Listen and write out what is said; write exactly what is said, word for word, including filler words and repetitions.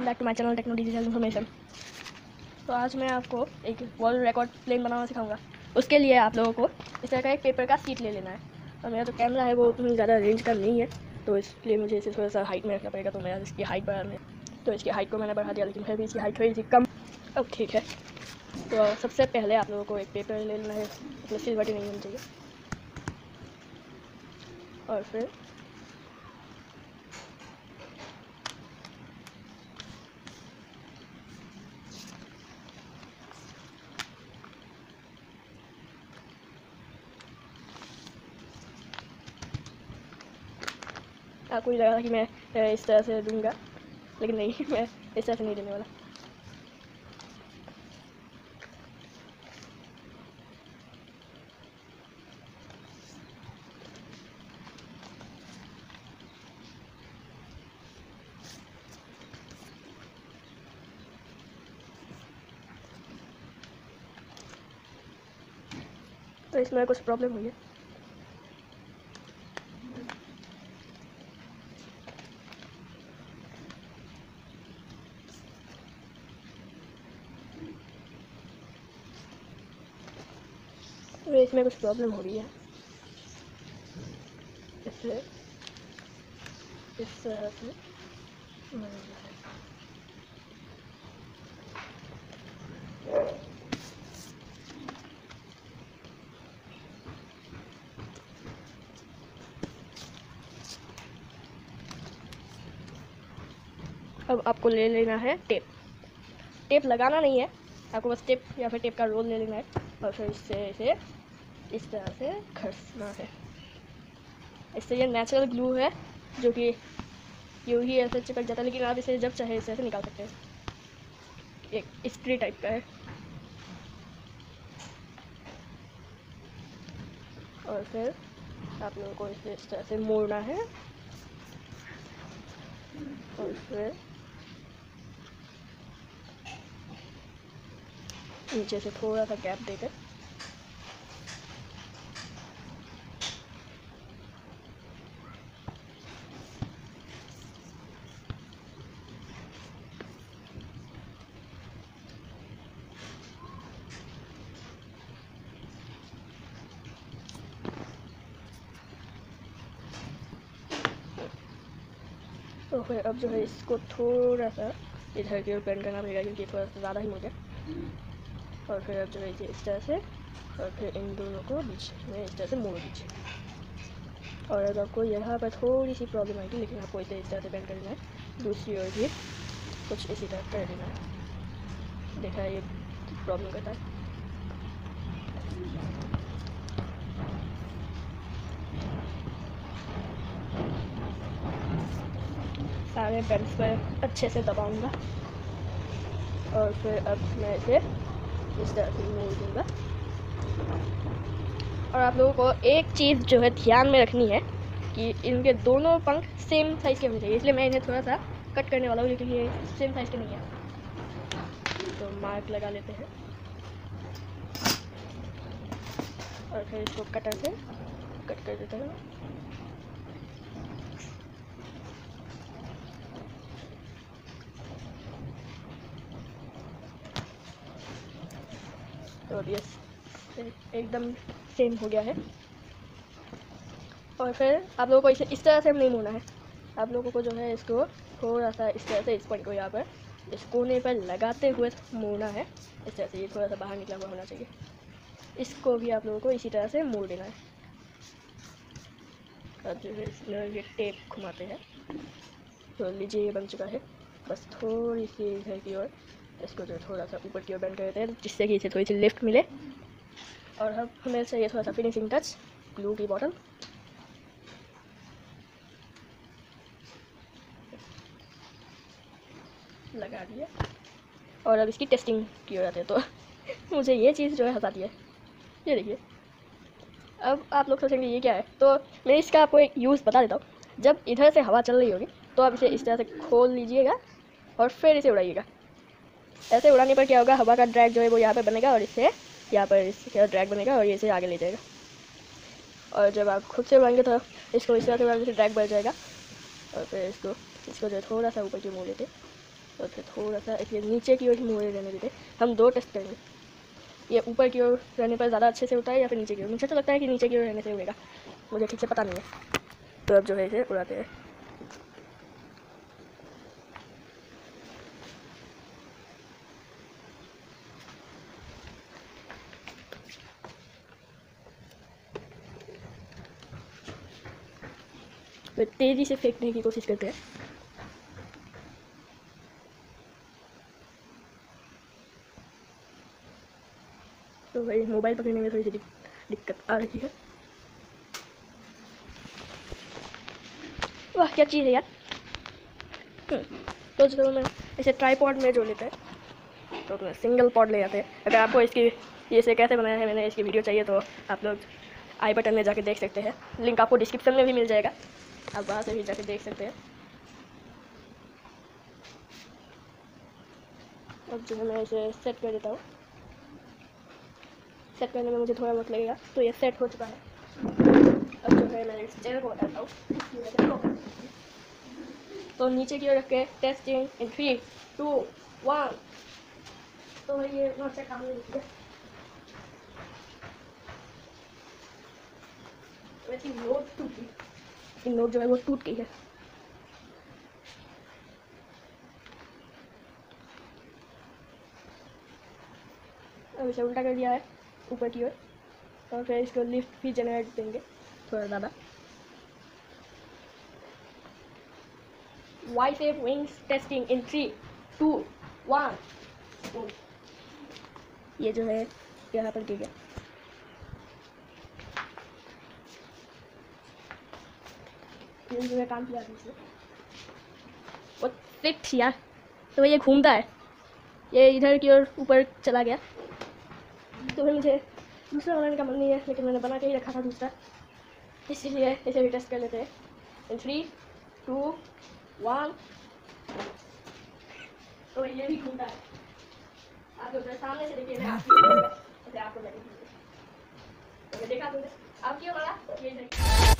Back to my channel techno digital information. तो आज मैं आपको एक वर्ल्ड रिकॉर्ड प्लेन बनाना सिखाऊंगा। उसके लिए आप लोगों को इस तरह का एक पेपर का शीट ले लेना है। और मेरा जो कैमरा है वो उतनी ज़्यादा रेंज का नहीं है, तो इसलिए मुझे इसे थोड़ा सा हाइट में रखना पड़ेगा। तो मेरा इसकी हाइट बढ़ाना है, तो इसकी हाइट को मैंने बढ़ा दिया, लेकिन फिर भी इसकी हाइट थोड़ी सी कम। अब ठीक है, तो सबसे पहले आप लोगों को एक पेपर ले लेना है, मतलब सिल्वटी नहीं होनी चाहिए। और फिर आपको ये लगा था कि मैं इस तरह से दूंगा, लेकिन नहीं, मैं इस तरह से नहीं देने वाला। तो इसमें कुछ प्रॉब्लम हुई है। तो इसमें कुछ प्रॉब्लम हो रही है। इससे इस तरह से अब आपको ले लेना है टेप। टेप लगाना नहीं है आपको, बस टेप या फिर टेप का रोल ले लेना है और फिर इससे इसे इस तरह से घसना है। इससे ये नेचुरल ग्लू है जो कि यूँ ही ऐसे चिपक जाता है, लेकिन आप इसे जब चाहे इसे ऐसे निकाल सकते हैं। एक स्प्रे टाइप का है। और फिर आप लोगों को इसे इस तरह से मोड़ना है और फिर नीचे से थोड़ा सा गैप देकर तो फिर अब जो है इसको थोड़ा सा इधर की ओर बेंड करना पड़ेगा, क्योंकि थोड़ा सा ज़्यादा ही हो गया। और फिर अब जो है इस तरह से, और फिर इन दोनों को बीच में इस तरह से मोड़ दीजिए। और अगर आपको यहाँ पर थोड़ी सी प्रॉब्लम आएगी, लेकिन आपको इसे इस तरह से बेंड करना है। दूसरी ओर भी कुछ इसी तरह कर देना है। देखा ये प्रॉब्लम करता है। सारे बेंड्स पर अच्छे से दबाऊंगा और फिर अब मैं इसे इस तरह से मोड़ दूँगा। और आप लोगों को एक चीज़ जो है ध्यान में रखनी है कि इनके दोनों पंख सेम साइज़ के होने चाहिए, इसलिए मैं इन्हें थोड़ा सा कट करने वाला हूँ, लेकिन ये सेम साइज़ के नहीं है। तो मार्क लगा लेते हैं और फिर इसको कटर से कट कर देते हैं। तो ये एकदम सेम हो गया है। और फिर आप लोगों को इसे इस तरह से नहीं मोड़ना है। आप लोगों को जो है इसको थोड़ा सा इस तरह से इस पॉइंट को यहाँ पर इस कोने पर लगाते हुए मोड़ना है। इस तरह से ये थोड़ा सा बाहर निकला हुआ होना चाहिए। इसको भी आप लोगों को इसी तरह से मोड़ देना है। अब जो है इसमें ये टेप घुमाते हैं। तो लीजिए ये बन चुका है। बस थोड़ी सी इधर की ओर इसको जो थोड़ा सा ऊपर की ओर बेंड कर देते हैं, जिससे कि इसे थोड़ी सी लिफ्ट मिले। और अब हमें चाहिए थोड़ा सा फिनिशिंग टच, ग्लू की बॉटल। लगा दिया और अब इसकी टेस्टिंग की ओर आते हैं। तो मुझे ये चीज़ जो है हंसाती है। ये देखिए, अब आप लोग सोचेंगे ये क्या है, तो मैं इसका आपको एक यूज़ बता देता हूँ। जब इधर से हवा चल रही होगी तो आप इसे इस तरह से खोल लीजिएगा और फिर इसे उड़ाइएगा। ऐसे उड़ाने पर क्या होगा, हवा का ड्रैग जो है वो यहाँ पर बनेगा और इससे यहाँ पर इसका ड्रैग बनेगा और ये इसे आगे ले जाएगा। और जब आप खुद से उड़ाएंगे तो इसको इस तरह से उड़ाने से ड्रैग बढ़ जाएगा। और फिर इसको इसको जो है थोड़ा सा ऊपर की मोड़ लेते तो फिर थोड़ा सा इसलिए नीचे की ओर ही मुँह रहने देते। हम दो टेस्ट करेंगे, ये ऊपर की ओर रहने पर ज़्यादा अच्छे से होता है या फिर नीचे की ओर। मुझे तो लगता है कि नीचे की ओर रहने से होगा, मुझे ठीक से पता नहीं है। तो अब जो है इसे उड़ाते हैं। तो तेज़ी से फेंकने की कोशिश करते हैं। तो भाई मोबाइल पकड़ने में थोड़ी सी दिक्कत आ रही है। वाह क्या चीज़ है यार। तो चलो मैं इसे ट्राईपॉड में जो लेते हैं तो मैं सिंगल पॉड ले जाते हैं। अगर आपको इसकी ये से कैसे बनाया है मैंने इसकी वीडियो चाहिए तो आप लोग आई बटन में जाके देख सकते हैं, लिंक आपको डिस्क्रिप्शन में भी मिल जाएगा, आप वहाँ से भी जाके देख सकते हैं। अब जो है मैं इसे सेट कर देता हूँ। सेट करने में मुझे थोड़ा वक्त लगेगा, तो ये सेट हो चुका है। अब जो है मैं इस चेयर को बताता हूँ। तो नीचे की ओर रख के testing in three two one. तो भाई ये नोट से काम नहीं है, वैसे नोट टूट गई, नोट जो है वो टूट गई है। अब इसे उल्टा कर दिया है ऊपर की ओर, और फिर इसको लिफ्ट भी जनरेट देंगे थोड़ा ज़्यादा। Y safe wings testing in three two one. ये जो है यहाँ पर गिर गया। ये जो है काम किया इसने, वो फिक्स यार। तो ये घूमता है, ये इधर की ओर ऊपर चला गया। तो फिर मुझे दूसरा बनाने का मन नहीं है, लेकिन मैंने बना के ही रखा था दूसरा, इसीलिए इसे भी टेस्ट कर लेते हैं। In three two one. तो ये भी घूमता है, आप लोग सामने से देखिए, मैं आपको आपको देखा तुमने आप क्यों बना ये